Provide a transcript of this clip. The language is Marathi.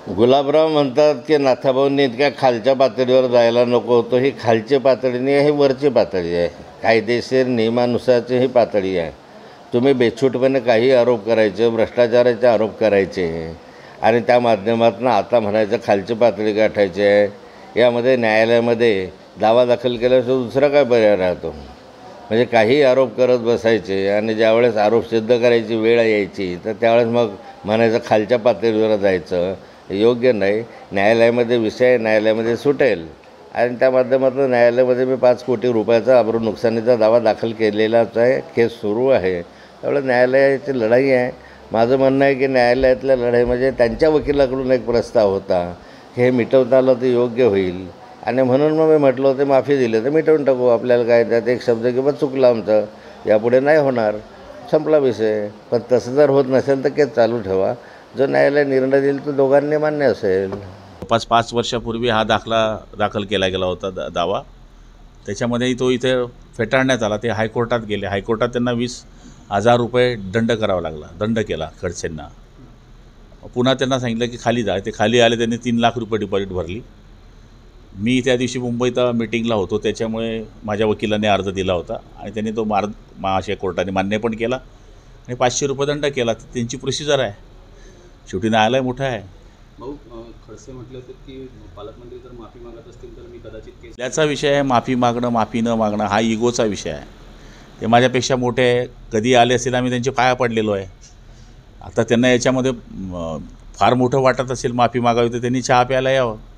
गुलाबराव म्हणतात की नाथाभाऊंनी इतक्या खालच्या पातळीवर जायला नको होतं. ही खालची पातळी नाही आहे, ही वरची पातळी आहे. कायदेशीर नियमानुसारची ही पातळी आहे. तुम्ही बेछूटपणे काही आरोप करायचे, भ्रष्टाचाराचे आरोप करायचे आणि त्या माध्यमातून आता म्हणायचं खालची पातळी गाठायची आहे. यामध्ये न्यायालयामध्ये दावा दाखल केल्याशिवाय दुसरा काय पर्याय राहतो? म्हणजे काही आरोप करत बसायचे आणि ज्यावेळेस आरोप सिद्ध करायची वेळ यायची तर त्यावेळेस मग म्हणायचं खालच्या पातळीवर जायचं. योग्य नाही. न्यायालयामध्ये विषय न्यायालयामध्ये सुटेल आणि त्या माध्यमातून न्यायालयामध्ये मी 5 कोटी रुपयाचा आबरू नुकसानीचा दावा दाखल केलेलाच आहे. केस सुरू आहे. त्यामुळे न्यायालयाची लढाई आहे. माझं म्हणणं आहे की न्यायालयातल्या लढाई म्हणजे त्यांच्या वकिलाकडून एक प्रस्ताव होता की हे मिटवता आलं तर योग्य होईल आणि म्हणून मग मी म्हटलं होतं माफी दिली तर मिटवून टाकू. आपल्याला काय त्यात एक शब्द किंवा चुकलं आमचं, यापुढे नाही होणार, संपला विषय. पण तसं जर होत नसेल तर केस चालू ठेवा. जो न्यायालय निर्णय देईल तो दोघांनी मान्य असेल. 5 वर्षापूर्वी हा दाखल केला गेला होता दावा. त्याच्यामध्येही तो इथे फेटाळण्यात आला. ते हायकोर्टात गेले. हायकोर्टात त्यांना 20,000 रुपये दंड करावा लागला. दंड केला खडसेंना. पुन्हा त्यांना सांगितलं की खाली जा. ते खाली आले. त्यांनी 3 लाख रुपये डिपॉझिट भरली. मी त्या दिवशी मुंबईत मीटिंगला होतो. त्याच्यामुळे माझ्या वकिलाने अर्ज दिला होता आणि त्यांनी तो महाराष्ट्र कोर्टाने मान्य पण केला आणि 500 रुपये दंड केला. त्यांची प्रोसिजर आहे. शेवटी न्यायालय मोठं आहे. भाऊ, खडसे म्हटले होते की पालकमंत्री जर माफी मागत असतील तर मी कदाचित केस. त्याचा विषय आहे. माफी मागणं माफी न मागणं हा इगोचा विषय आहे. ते माझ्यापेक्षा मोठे आहे. कधी आले असेल आम्ही त्यांचे पाया पडलेलो आहे. आता त्यांना याच्यामध्ये फार मोठं वाटत असेल माफी मागावी तर त्यांनी चहा प्यायला यावं.